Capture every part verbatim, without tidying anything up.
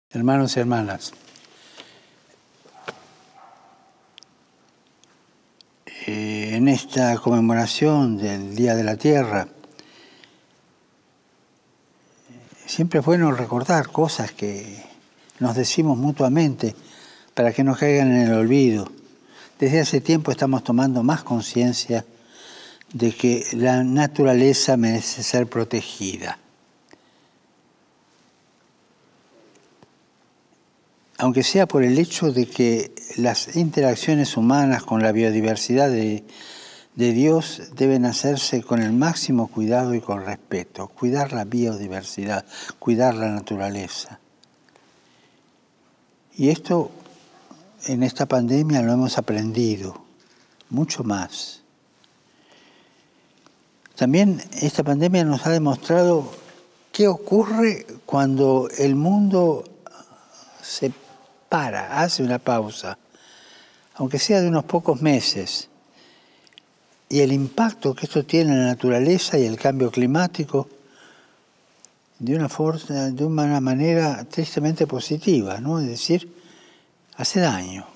Hermanos y hermanas, eh, en esta conmemoración del Día de la Tierra, siempre es bueno recordar cosas que nos decimos mutuamente para que no caigan en el olvido. Desde hace tiempo estamos tomando más conciencia de que la naturaleza merece ser protegida. Aunque sea por el hecho de que las interacciones humanas con la biodiversidad de, de Dios deben hacerse con el máximo cuidado y con respeto. Cuidar la biodiversidad, cuidar la naturaleza. Y esto en esta pandemia lo hemos aprendido, mucho más. También esta pandemia nos ha demostrado qué ocurre cuando el mundo se para, hace una pausa, aunque sea de unos pocos meses, y el impacto que esto tiene en la naturaleza y el cambio climático de una, forma, de una manera tristemente positiva, ¿no? Es decir, hace daño.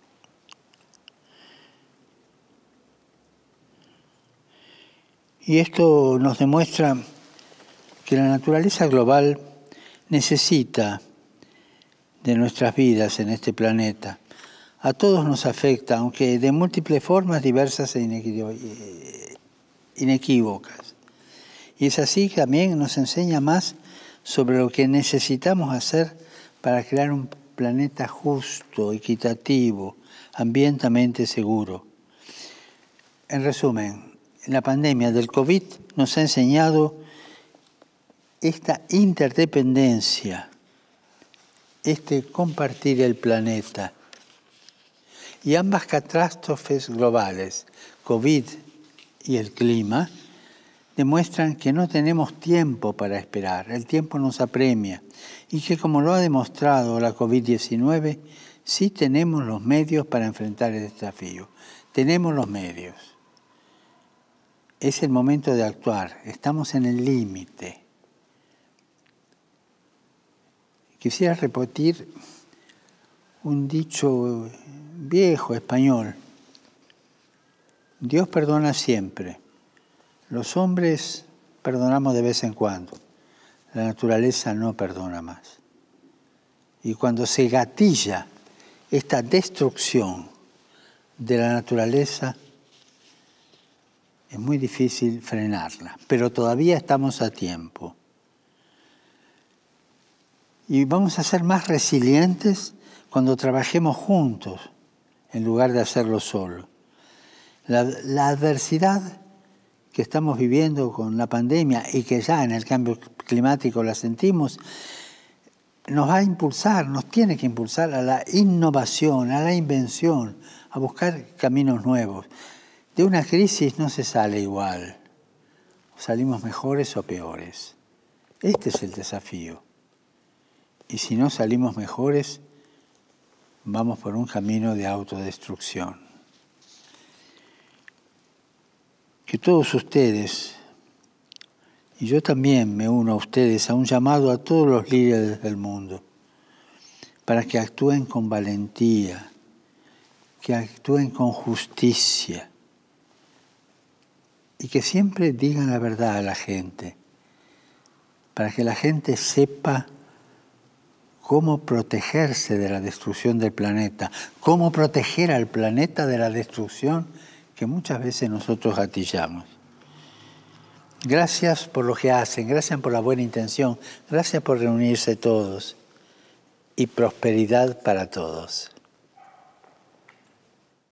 Y esto nos demuestra que la naturaleza global necesita de nuestras vidas en este planeta. A todos nos afecta, aunque de múltiples formas diversas e inequívocas. Y es así que también nos enseña más sobre lo que necesitamos hacer para crear un planeta justo, equitativo, ambientalmente seguro. En resumen, la pandemia del COVID nos ha enseñado esta interdependencia, este compartir el planeta. Y ambas catástrofes globales, COVID y el clima, demuestran que no tenemos tiempo para esperar, el tiempo nos apremia, y que como lo ha demostrado la COVID diecinueve, sí tenemos los medios para enfrentar el desafío. Tenemos los medios. Es el momento de actuar, estamos en el límite. Quisiera repetir un dicho viejo español. Dios perdona siempre. Los hombres perdonamos de vez en cuando. La naturaleza no perdona más. Y cuando se gatilla esta destrucción de la naturaleza, es muy difícil frenarla. Pero todavía estamos a tiempo. Y vamos a ser más resilientes cuando trabajemos juntos, en lugar de hacerlo solo. La, la adversidad que estamos viviendo con la pandemia y que ya en el cambio climático la sentimos, nos va a impulsar, nos tiene que impulsar a la innovación, a la invención, a buscar caminos nuevos. De una crisis no se sale igual, salimos mejores o peores. Este es el desafío. Y si no salimos mejores, vamos por un camino de autodestrucción. Que todos ustedes, y yo también me uno a ustedes, a un llamado a todos los líderes del mundo, para que actúen con valentía, que actúen con justicia, y que siempre digan la verdad a la gente, para que la gente sepa cómo protegerse de la destrucción del planeta, cómo proteger al planeta de la destrucción que muchas veces nosotros gatillamos. Gracias por lo que hacen, gracias por la buena intención, gracias por reunirse todos y prosperidad para todos.